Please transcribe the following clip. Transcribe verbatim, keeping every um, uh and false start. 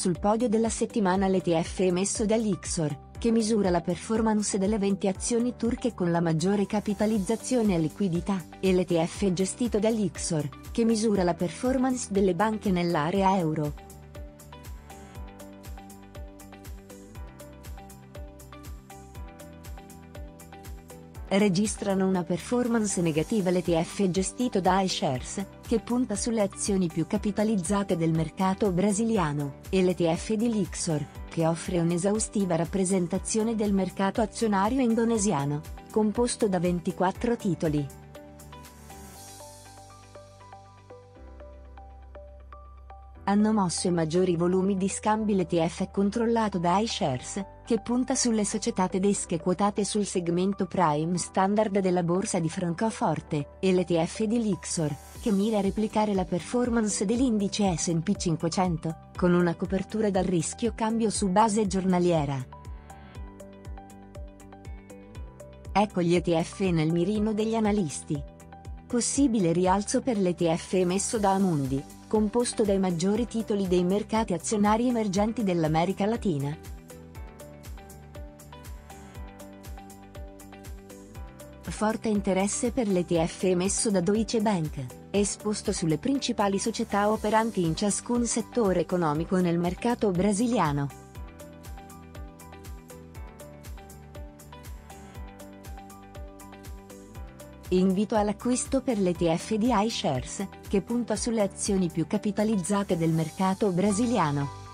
sul podio della settimana l'E T F emesso dall'Ixor, che misura la performance delle venti azioni turche con la maggiore capitalizzazione e liquidità, e l'E T F gestito dall'Ixor, che misura la performance delle banche nell'area euro. Registrano una performance negativa l'E T F gestito da iShares, che punta sulle azioni più capitalizzate del mercato brasiliano, e l'E T F di l'Ixor, che offre un'esaustiva rappresentazione del mercato azionario indonesiano, composto da ventiquattro titoli. Hanno mosso i maggiori volumi di scambi l'E T F controllato da iShares, che punta sulle società tedesche quotate sul segmento Prime Standard della borsa di Francoforte, e l'E T F di l'Ixor, che mira a replicare la performance dell'indice S and P cinquecento, con una copertura dal rischio cambio su base giornaliera. Ecco gli E T F nel mirino degli analisti. Possibile rialzo per l'E T F emesso da Amundi, composto dai maggiori titoli dei mercati azionari emergenti dell'America Latina. Forte interesse per l'E T F emesso da Deutsche Bank, esposto sulle principali società operanti in ciascun settore economico nel mercato brasiliano. Invito all'acquisto per l'E T F di iShares, che punta sulle azioni più capitalizzate del mercato brasiliano.